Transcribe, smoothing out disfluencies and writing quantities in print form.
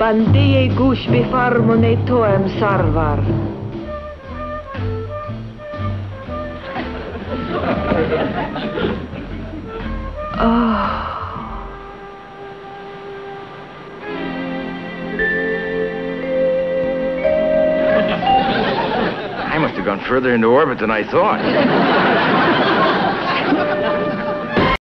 Bandie gush bifarmone toem sarvar. I must have gone further into orbit than I thought.